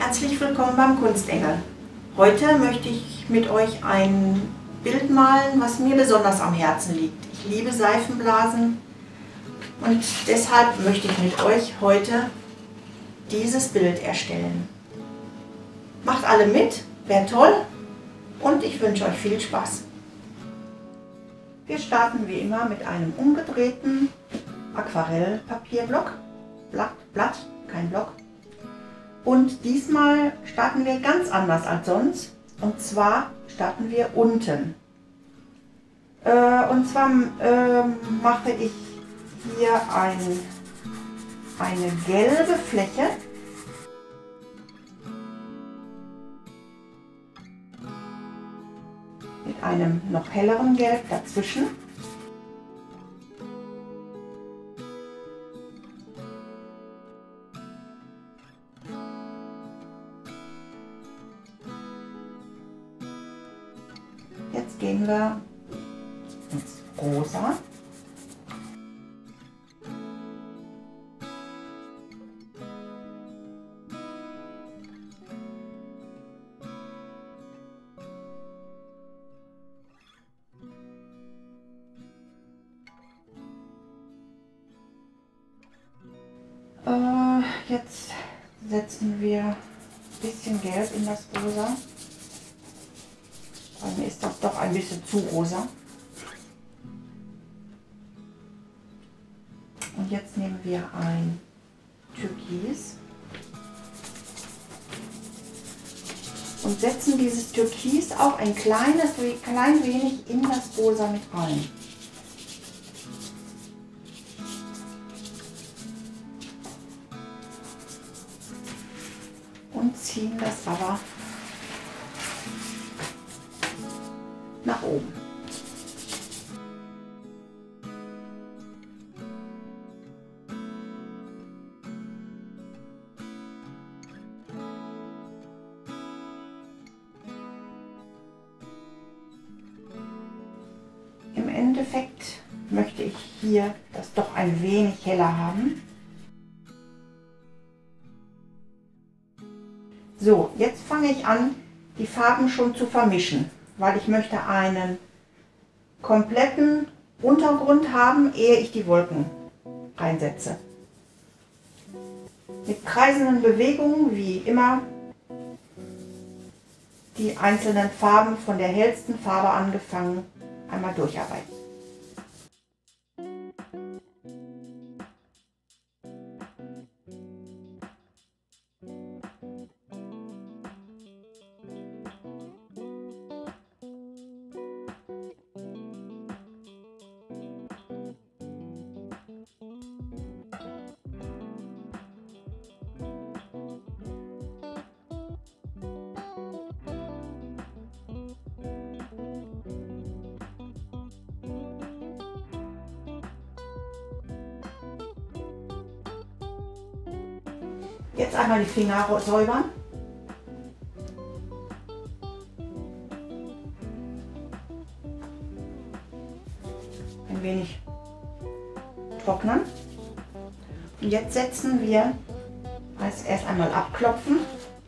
Herzlich willkommen beim Kunstengel. Heute möchte ich mit euch ein Bild malen, was mir besonders am Herzen liegt. Ich liebe Seifenblasen und deshalb möchte ich mit euch heute dieses Bild erstellen. Macht alle mit, wäre toll und ich wünsche euch viel Spaß. Wir starten wie immer mit einem umgedrehten Aquarellpapierblock, Blatt, kein Block. Und diesmal starten wir ganz anders als sonst. Und zwar starten wir unten. Und zwar mache ich hier eine gelbe Fläche. Mit einem noch helleren Gelb dazwischen. Jetzt gehen wir ins Rosa. Jetzt setzen wir ein bisschen Gelb in das Rosa. Bei mir ist das doch ein bisschen zu rosa. Und jetzt nehmen wir ein Türkis und setzen dieses Türkis auch ein klein wenig in das Rosa mit rein. Und ziehen das aber nach oben. Im Endeffekt möchte ich hier das doch ein wenig heller haben. So, jetzt fange ich an, die Farben schon zu vermischen, weil ich möchte einen kompletten Untergrund haben, ehe ich die Wolken reinsetze. Mit kreisenden Bewegungen, wie immer, die einzelnen Farben von der hellsten Farbe angefangen einmal durcharbeiten. Jetzt einmal die Finger säubern. Ein wenig trocknen. Und jetzt setzen wir erst einmal abklopfen.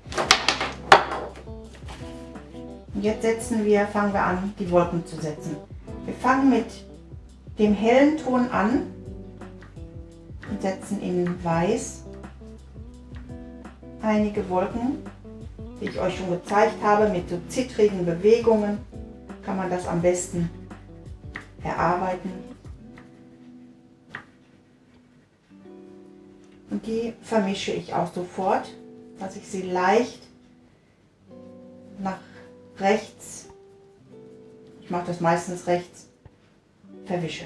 Und jetzt fangen wir an, die Wolken zu setzen. Wir fangen mit dem hellen Ton an und setzen in Weiß einige Wolken, die ich euch schon gezeigt habe, mit so zittrigen Bewegungen kann man das am besten erarbeiten. Und die vermische ich auch sofort, dass ich sie leicht nach rechts, ich mache das meistens rechts, verwische.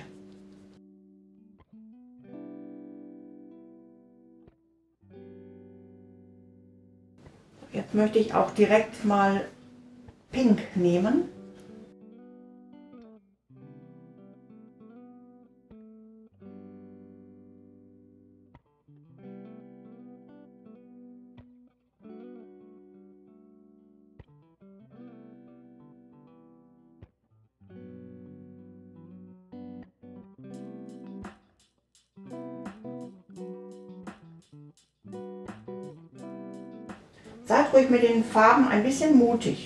Jetzt möchte ich auch direkt mal Pink nehmen. Seid ruhig mit den Farben ein bisschen mutig.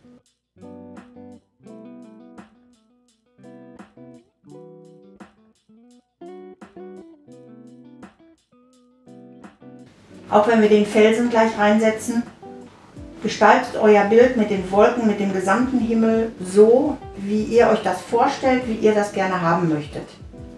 Auch wenn wir den Felsen gleich reinsetzen, gestaltet euer Bild mit den Wolken, mit dem gesamten Himmel so, wie ihr euch das vorstellt, wie ihr das gerne haben möchtet.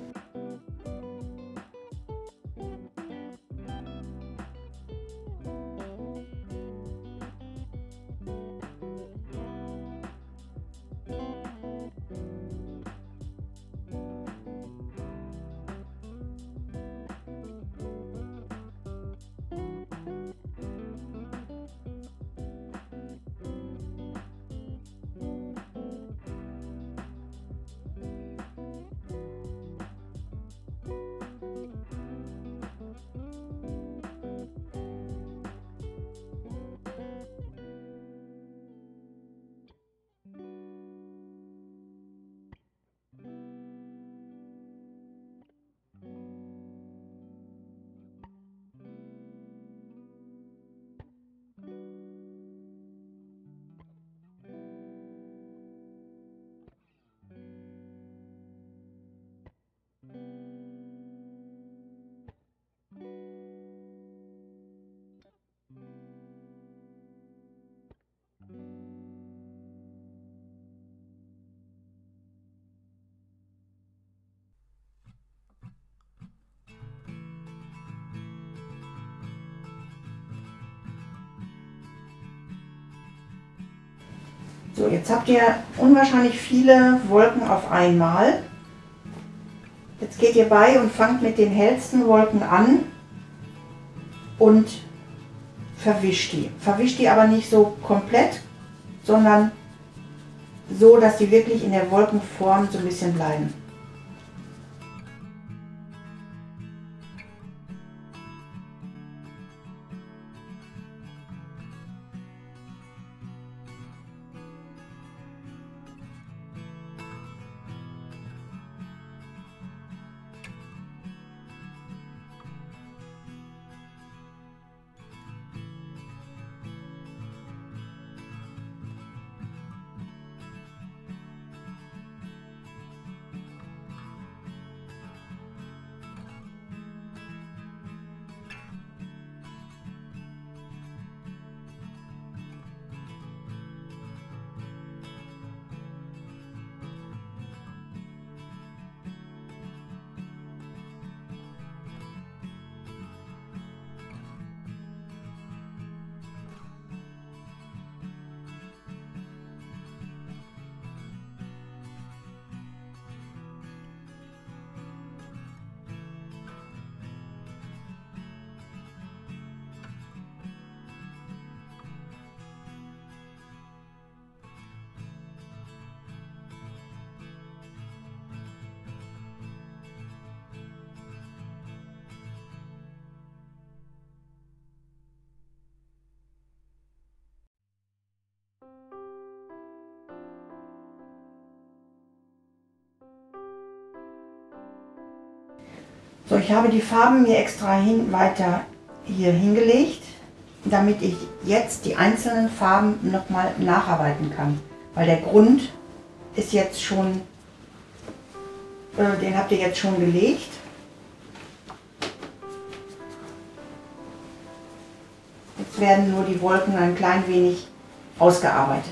So, jetzt habt ihr unwahrscheinlich viele Wolken auf einmal. Jetzt geht ihr bei und fangt mit den hellsten Wolken an und verwischt die. Verwischt die aber nicht so komplett, sondern so, dass die wirklich in der Wolkenform so ein bisschen bleiben. So, ich habe die Farben mir extra weiter hier hingelegt, damit ich jetzt die einzelnen Farben nochmal nacharbeiten kann. Weil der Grund ist jetzt schon, den habt ihr jetzt schon gelegt. Jetzt werden nur die Wolken ein klein wenig ausgearbeitet.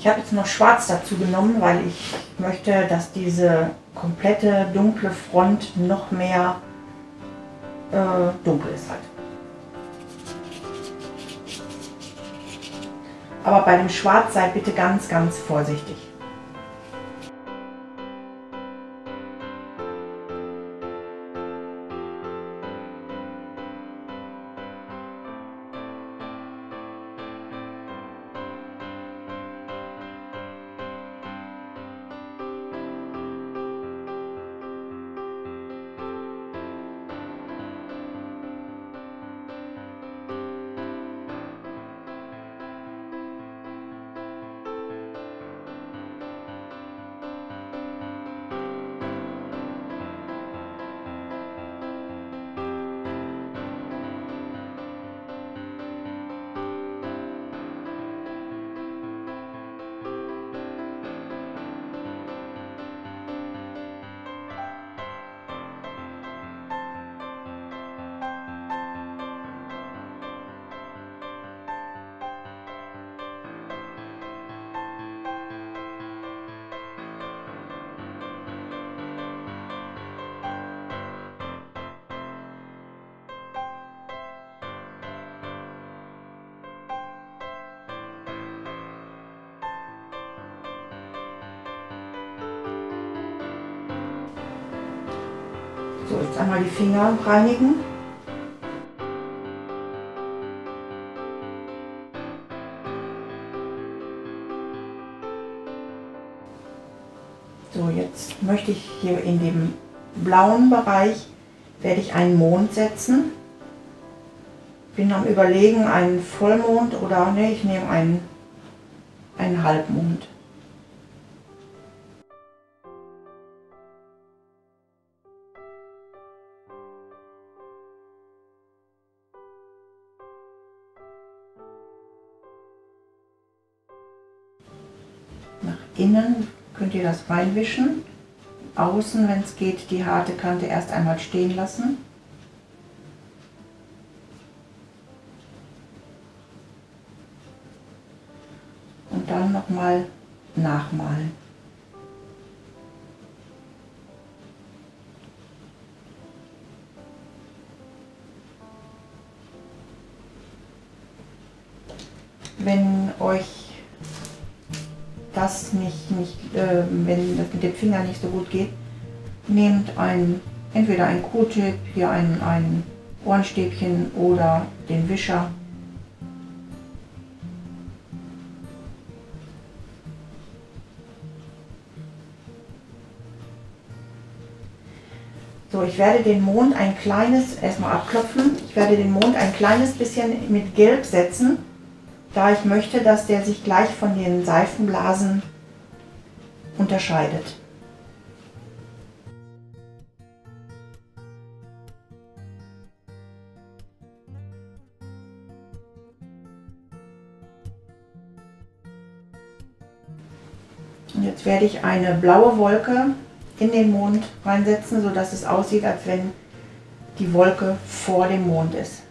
Ich habe jetzt noch Schwarz dazu genommen, weil ich möchte, dass diese komplette dunkle Front noch mehr dunkel ist halt. Aber bei dem Schwarz seid bitte ganz, ganz vorsichtig. So, jetzt einmal die Finger reinigen. So, jetzt möchte ich hier in dem blauen Bereich, werde ich einen Mond setzen. Bin am Überlegen, einen Vollmond oder ne, ich nehme einen Halbmond. Nach innen könnt ihr das reinwischen. Außen, wenn es geht, die harte Kante erst einmal stehen lassen. Und dann nochmal nachmalen. Wenn euch das wenn das mit dem Finger nicht so gut geht, nehmt entweder ein Q-Tip, hier ein Ohrenstäbchen oder den Wischer. So, ich werde den Mond erstmal abklopfen, ich werde den Mond ein kleines bisschen mit Gelb setzen, da ich möchte, dass der sich gleich von den Seifenblasen unterscheidet. Und jetzt werde ich eine blaue Wolke in den Mond reinsetzen, sodass es aussieht, als wenn die Wolke vor dem Mond ist.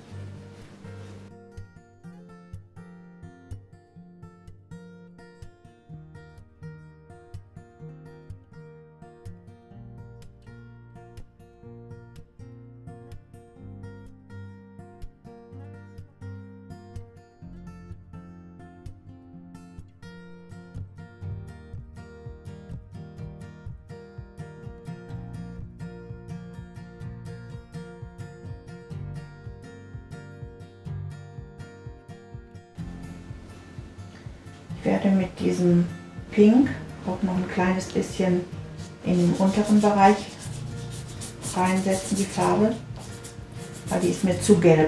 Ich werde mit diesem Pink auch noch ein kleines bisschen in den unteren Bereich reinsetzen, die Farbe, weil die ist mir zu gelb.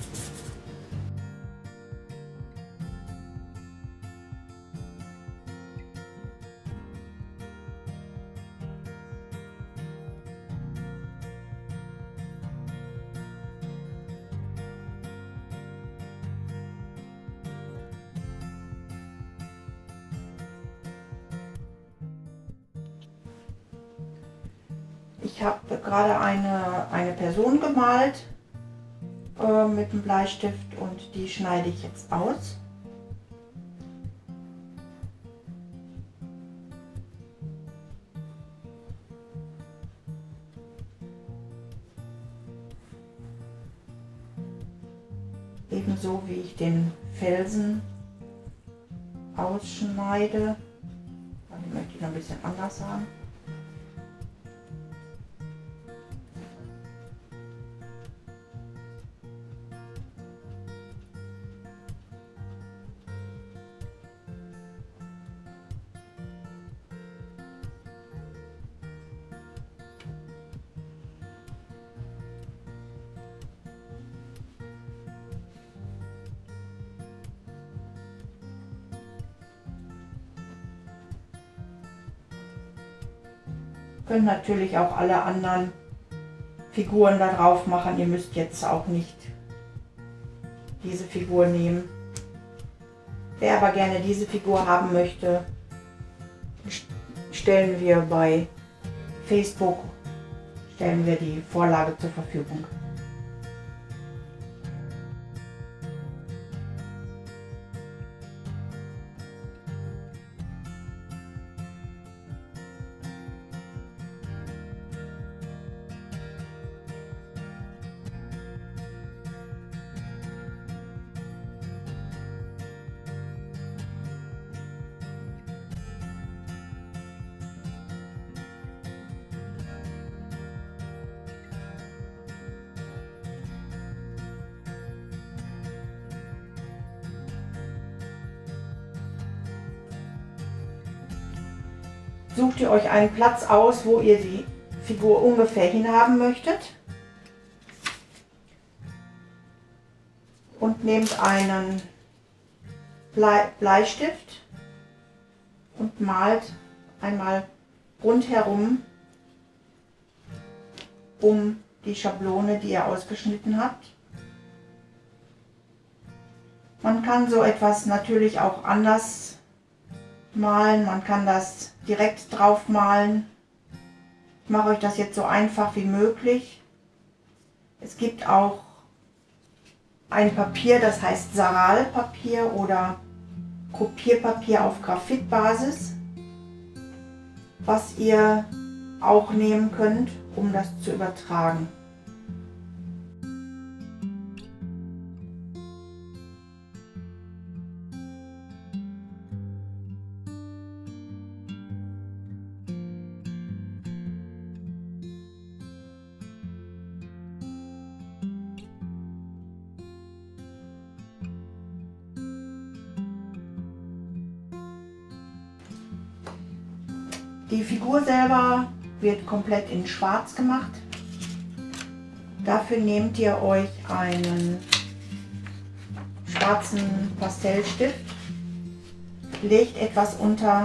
Ich habe gerade eine Person gemalt mit dem Bleistift und die schneide ich jetzt aus. Ebenso wie ich den Felsen ausschneide. Den möchte ich noch ein bisschen anders haben. Können natürlich auch alle anderen Figuren da drauf machen. Ihr müsst jetzt auch nicht diese Figur nehmen. Wer aber gerne diese Figur haben möchte, stellen wir bei Facebook die Vorlage zur Verfügung. Sucht ihr euch einen Platz aus, wo ihr die Figur ungefähr hinhaben möchtet und nehmt einen Bleistift und malt einmal rundherum um die Schablone, die ihr ausgeschnitten habt. Man kann so etwas natürlich auch anders malen, man kann das direkt drauf malen. Ich mache euch das jetzt so einfach wie möglich. Es gibt auch ein Papier, das heißt Saralpapier oder Kopierpapier auf Graphitbasis, was ihr auch nehmen könnt, um das zu übertragen. Die Figur selber wird komplett in Schwarz gemacht. Dafür nehmt ihr euch einen schwarzen Pastellstift, legt etwas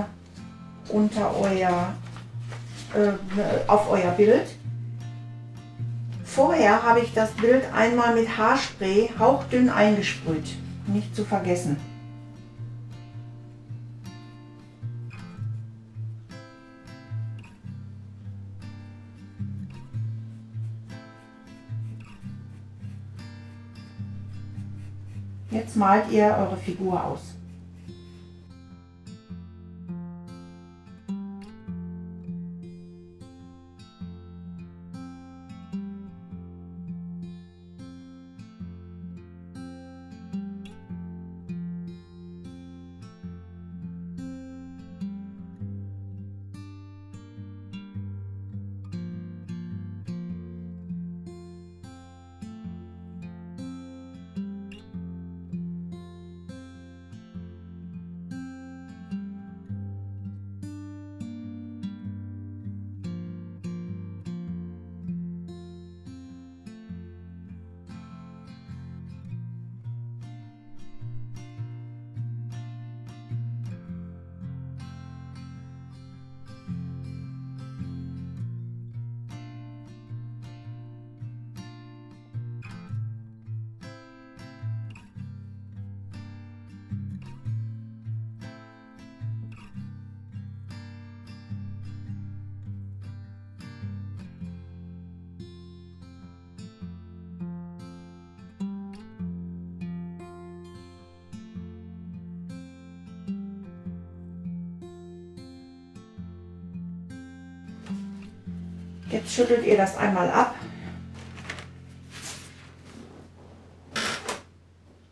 auf euer Bild. Vorher habe ich das Bild einmal mit Haarspray hauchdünn eingesprüht, nicht zu vergessen. Jetzt malt ihr eure Figur aus. Jetzt schüttelt ihr das einmal ab.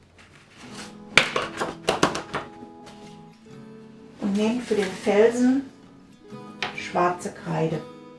und nehmt für den Felsen schwarze Kreide.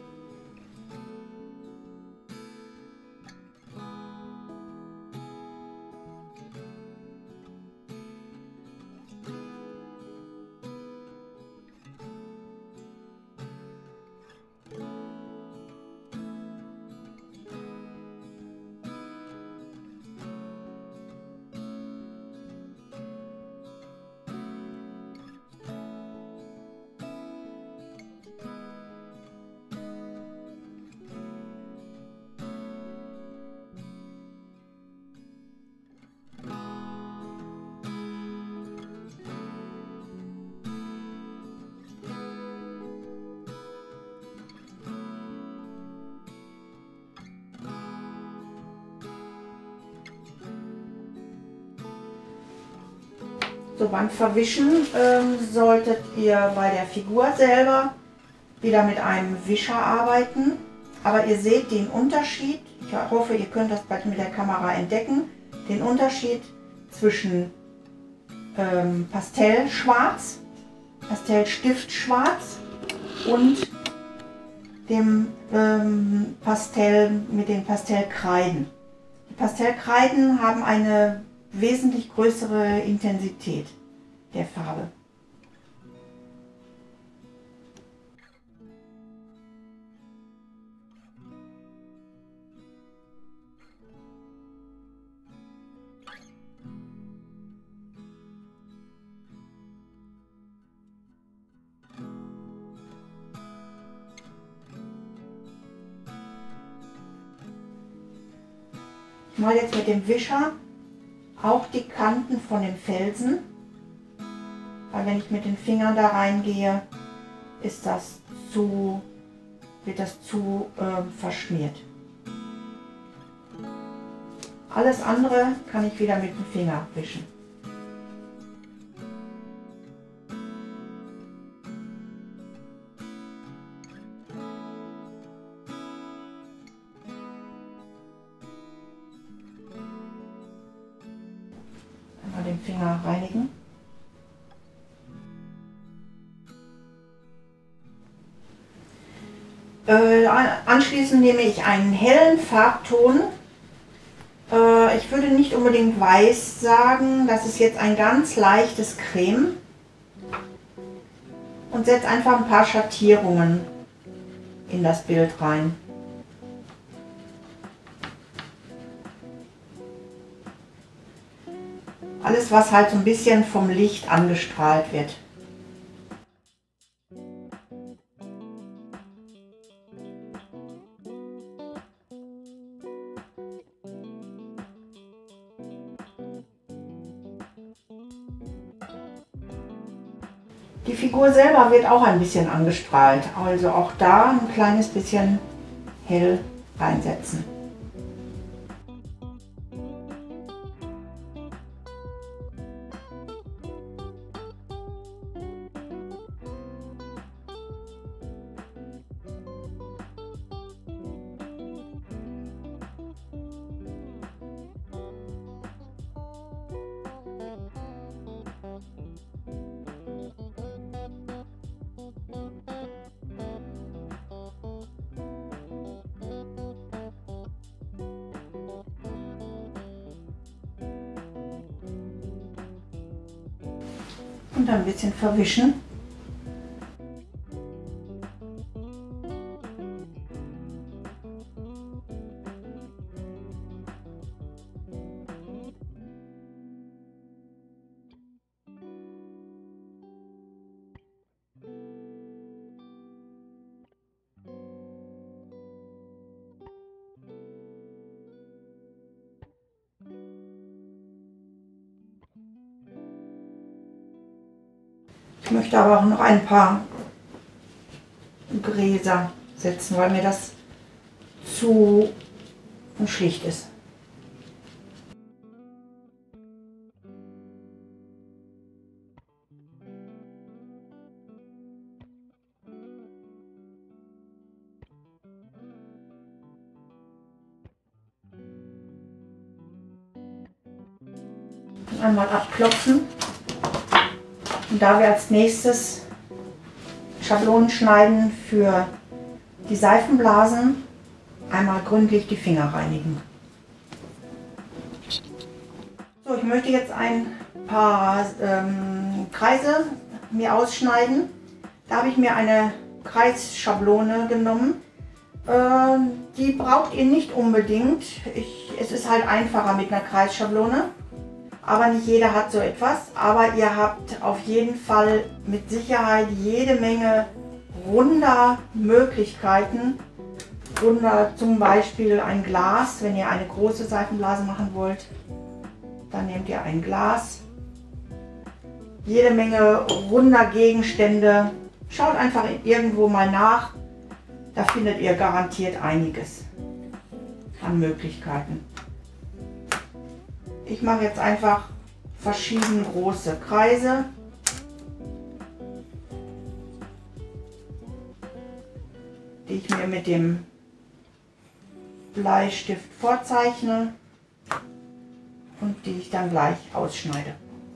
So, beim Verwischen solltet ihr bei der Figur selber wieder mit einem Wischer arbeiten. Aber ihr seht den Unterschied, ich hoffe, ihr könnt das bald mit der Kamera entdecken, den Unterschied zwischen Pastellschwarz, Pastellstiftschwarz und dem Pastell mit den Pastellkreiden. Die Pastellkreiden haben eine wesentlich größere Intensität der Farbe. Ich mache jetzt mit dem Wischer auch die Kanten von dem Felsen, weil wenn ich mit den Fingern da reingehe, wird das zu verschmiert. Alles andere kann ich wieder mit dem Finger wischen. Den Finger reinigen. Anschließend nehme ich einen hellen Farbton. Ich würde nicht unbedingt weiß sagen, das ist jetzt ein ganz leichtes Creme. Und setze einfach ein paar Schattierungen in das Bild rein. Alles, was halt so ein bisschen vom Licht angestrahlt wird. Die Figur selber wird auch ein bisschen angestrahlt, also auch da ein kleines bisschen hell reinsetzen. Und dann ein bisschen verwischen. Ich möchte aber auch noch ein paar Gräser setzen, weil mir das zu schlicht ist. Einmal abklopfen. Und da wir als nächstes Schablonen schneiden für die Seifenblasen einmal gründlich die Finger reinigen. So, ich möchte jetzt ein paar Kreise mir ausschneiden. Da habe ich mir eine Kreisschablone genommen. Die braucht ihr nicht unbedingt. Es ist halt einfacher mit einer Kreisschablone. Aber nicht jeder hat so etwas. Aber ihr habt auf jeden Fall mit Sicherheit jede Menge runder Möglichkeiten. Runder, zum Beispiel ein Glas, wenn ihr eine große Seifenblase machen wollt. Dann nehmt ihr ein Glas. Jede Menge runder Gegenstände. Schaut einfach irgendwo mal nach. Da findet ihr garantiert einiges an Möglichkeiten. Ich mache jetzt einfach verschiedene große Kreise. Die ich mir mit dem Bleistift vorzeichne und die ich dann gleich ausschneide.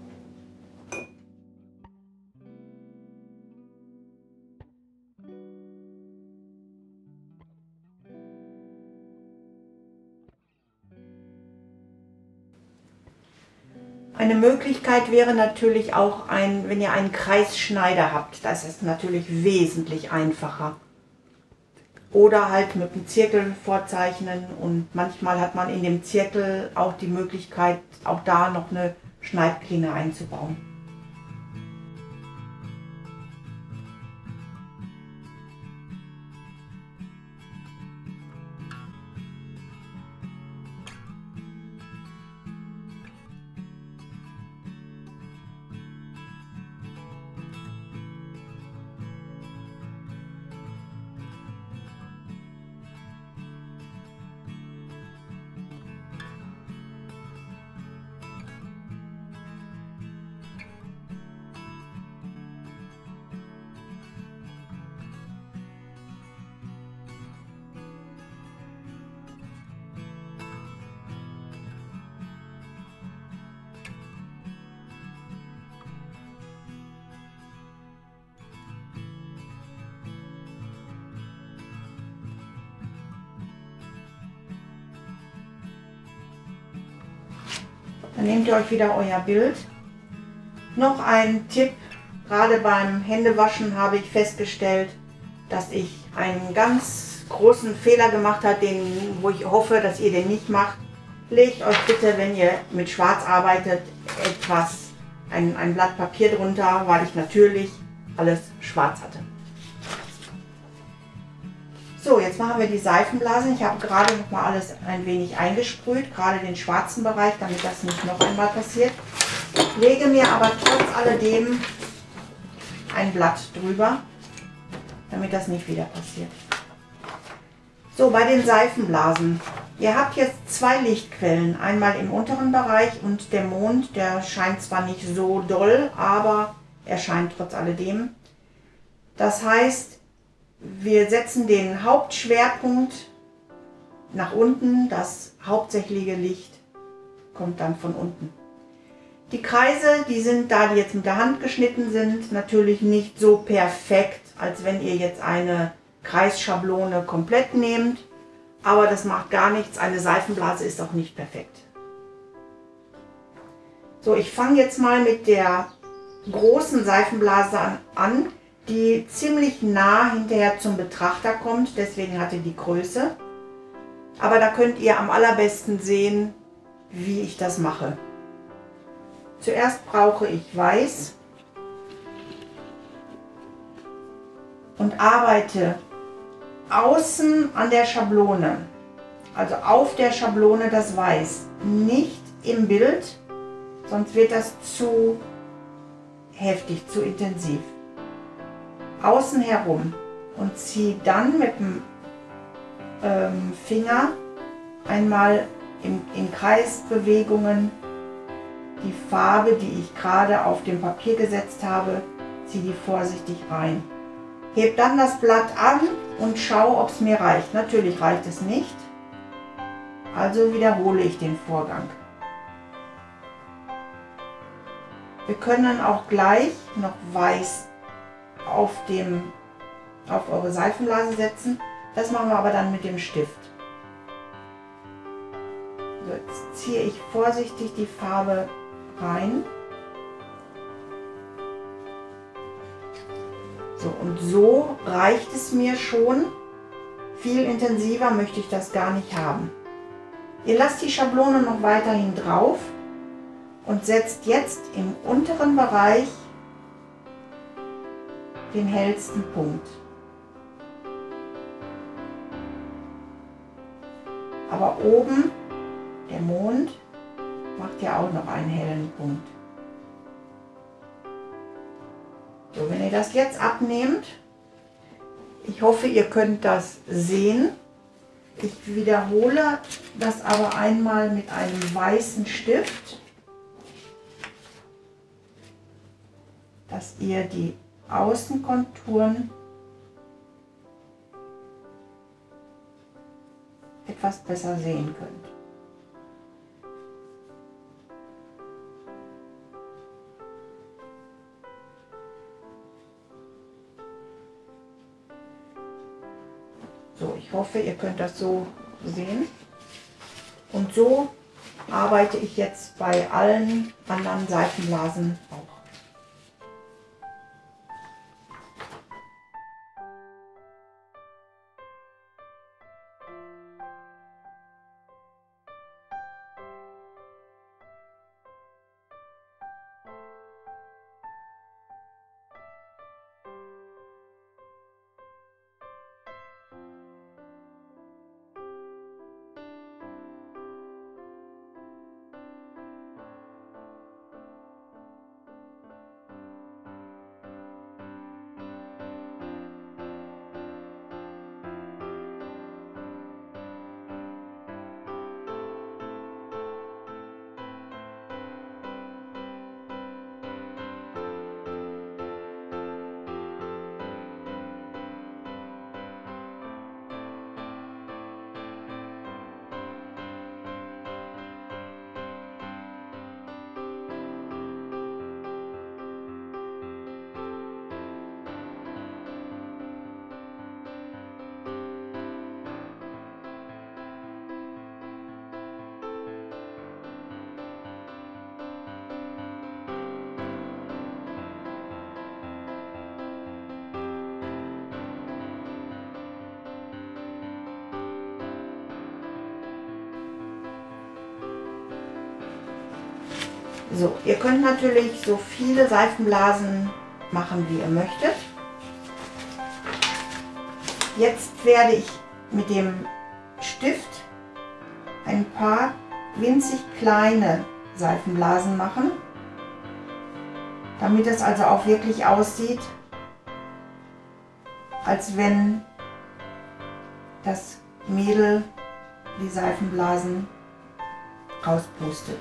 Eine Möglichkeit wäre natürlich auch, wenn ihr einen Kreisschneider habt, das ist natürlich wesentlich einfacher. Oder halt mit dem Zirkel vorzeichnen und manchmal hat man in dem Zirkel auch die Möglichkeit, auch da noch eine Schneidklinge einzubauen. Dann nehmt ihr euch wieder euer Bild. Noch ein Tipp, gerade beim Händewaschen habe ich festgestellt, dass ich einen ganz großen Fehler gemacht habe, wo ich hoffe, dass ihr den nicht macht. Legt euch bitte, wenn ihr mit Schwarz arbeitet, ein Blatt Papier drunter, weil ich natürlich alles schwarz hatte. So, jetzt machen wir die Seifenblasen. Ich habe gerade noch mal alles ein wenig eingesprüht, gerade den schwarzen Bereich, damit das nicht noch einmal passiert. Lege mir aber trotz alledem ein Blatt drüber, damit das nicht wieder passiert. So, bei den Seifenblasen. Ihr habt jetzt zwei Lichtquellen, einmal im unteren Bereich und der Mond, der scheint zwar nicht so doll, aber er scheint trotz alledem. Das heißt, wir setzen den Hauptschwerpunkt nach unten, das hauptsächliche Licht kommt dann von unten. Die Kreise, die sind, da die jetzt mit der Hand geschnitten sind, natürlich nicht so perfekt, als wenn ihr jetzt eine Kreisschablone komplett nehmt, aber das macht gar nichts, eine Seifenblase ist auch nicht perfekt. So, ich fange jetzt mal mit der großen Seifenblase an, die ziemlich nah hinterher zum Betrachter kommt, deswegen hatte die Größe. Aber da könnt ihr am allerbesten sehen, wie ich das mache. Zuerst brauche ich Weiß und arbeite außen an der Schablone, also auf der Schablone das Weiß, nicht im Bild, sonst wird das zu heftig, zu intensiv. Außen herum und ziehe dann mit dem Finger einmal in Kreisbewegungen die Farbe, die ich gerade auf dem Papier gesetzt habe, ziehe die vorsichtig rein. Heb dann das Blatt an und schaue, ob es mir reicht. Natürlich reicht es nicht, also wiederhole ich den Vorgang. Wir können auch gleich noch Weiß auf eure Seifenblase setzen. Das machen wir aber dann mit dem Stift. So, jetzt ziehe ich vorsichtig die Farbe rein. So, und so reicht es mir schon. Viel intensiver möchte ich das gar nicht haben. Ihr lasst die Schablone noch weiterhin drauf und setzt jetzt im unteren Bereich den hellsten Punkt. Aber oben, der Mond, macht ja auch noch einen hellen Punkt. So, wenn ihr das jetzt abnehmt, ich hoffe, ihr könnt das sehen. Ich wiederhole das aber einmal mit einem weißen Stift, dass ihr die Außenkonturen etwas besser sehen könnt. So, ich hoffe, ihr könnt das so sehen. Und so arbeite ich jetzt bei allen anderen Seifenblasen auch. So, ihr könnt natürlich so viele Seifenblasen machen, wie ihr möchtet. Jetzt werde ich mit dem Stift ein paar winzig kleine Seifenblasen machen, damit es also auch wirklich aussieht, als wenn das Mädel die Seifenblasen rauspustet.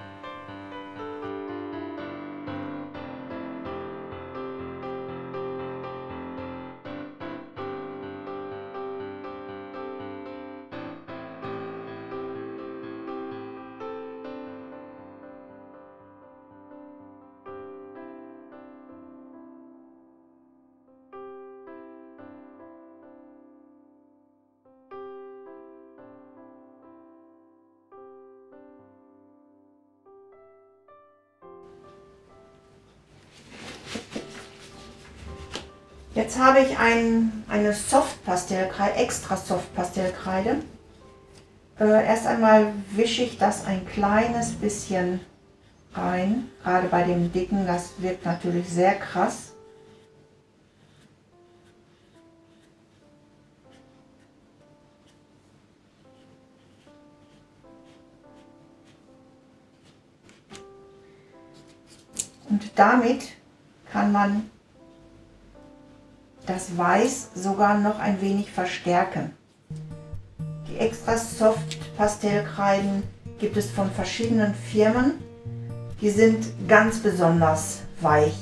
Jetzt habe ich eine Soft-Pastellkreide, extra Soft-Pastellkreide. Erst einmal wische ich das ein kleines bisschen rein, gerade bei dem dicken, das wirkt natürlich sehr krass. Und damit kann man das Weiß sogar noch ein wenig verstärken. Die extra Soft Pastellkreiden gibt es von verschiedenen Firmen. Die sind ganz besonders weich.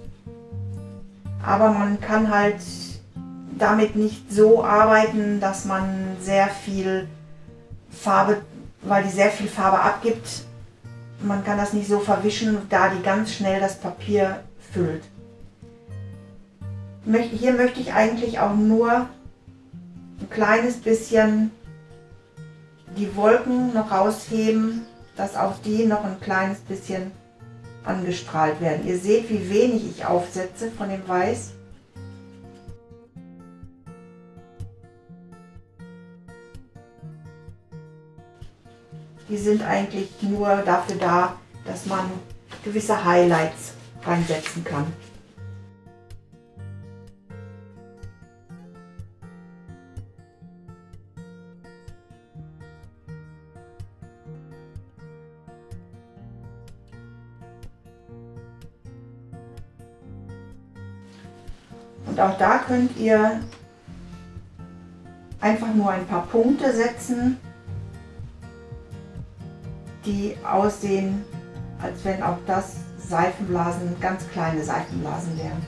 Aber man kann halt damit nicht so arbeiten, dass man sehr viel Farbe, weil die sehr viel Farbe abgibt, man kann das nicht so verwischen, da die ganz schnell das Papier füllt. Hier möchte ich eigentlich auch nur ein kleines bisschen die Wolken noch rausheben, dass auch die noch ein kleines bisschen angestrahlt werden. Ihr seht, wie wenig ich aufsetze von dem Weiß. Die sind eigentlich nur dafür da, dass man gewisse Highlights reinsetzen kann. Und auch da könnt ihr einfach nur ein paar Punkte setzen, die aussehen, als wenn auch das Seifenblasen, ganz kleine Seifenblasen wären.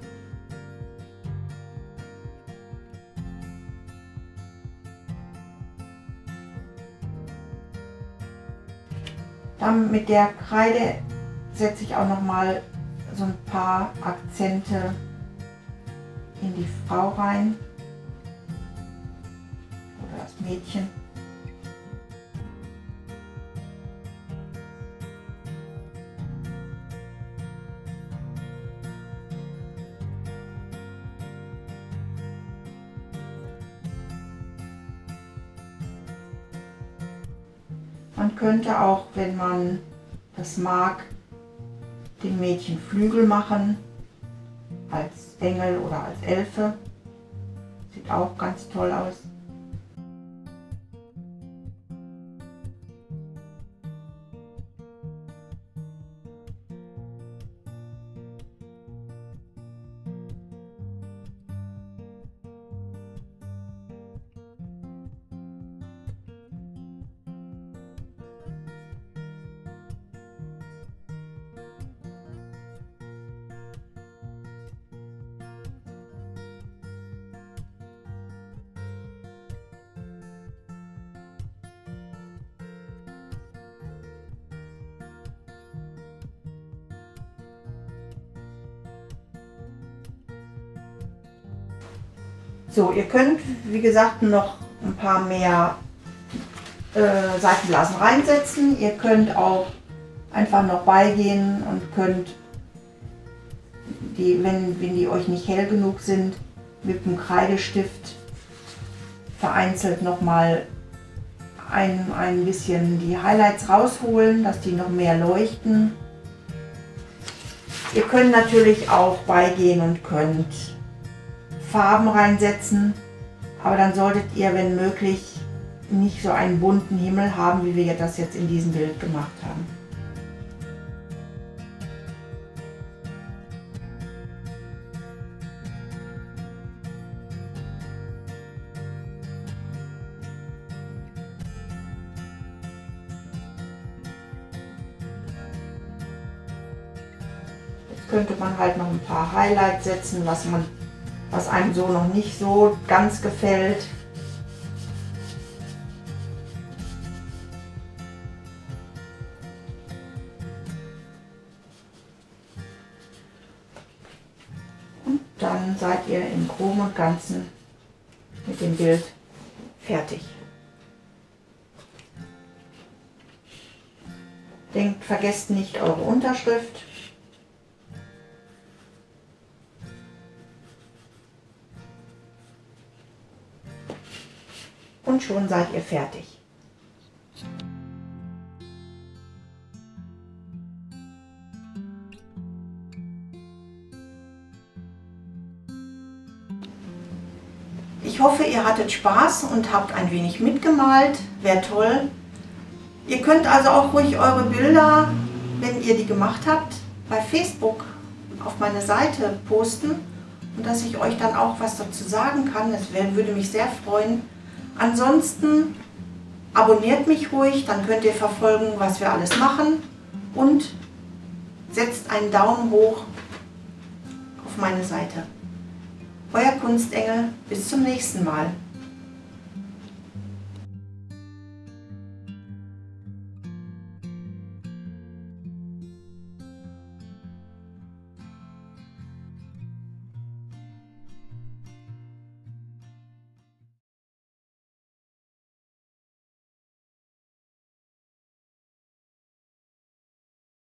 Dann mit der Kreide setze ich auch noch mal so ein paar Akzente in die Frau rein oder das Mädchen. Man könnte auch, wenn man das mag, dem Mädchen Flügel machen, als Engel oder als Elfe. Sieht auch ganz toll aus. So, ihr könnt, wie gesagt, noch ein paar mehr Seifenblasen reinsetzen. Ihr könnt auch einfach noch beigehen und könnt, wenn die euch nicht hell genug sind, mit dem Kreidestift vereinzelt nochmal ein bisschen die Highlights rausholen, dass die noch mehr leuchten. Ihr könnt natürlich auch beigehen und könnt Farben reinsetzen, aber dann solltet ihr, wenn möglich, nicht so einen bunten Himmel haben, wie wir das jetzt in diesem Bild gemacht haben. Jetzt könnte man halt noch ein paar Highlights setzen, was einem so noch nicht so ganz gefällt. Und dann seid ihr im Groben und Ganzen mit dem Bild fertig. Vergesst nicht eure Unterschrift. Und schon seid ihr fertig. Ich hoffe, ihr hattet Spaß und habt ein wenig mitgemalt. Wäre toll. Ihr könnt also auch ruhig eure Bilder, wenn ihr die gemacht habt, bei Facebook auf meine Seite posten und dass ich euch dann auch was dazu sagen kann. Das würde mich sehr freuen. Ansonsten abonniert mich ruhig, dann könnt ihr verfolgen, was wir alles machen, und setzt einen Daumen hoch auf meine Seite. Euer Kunstengel, bis zum nächsten Mal.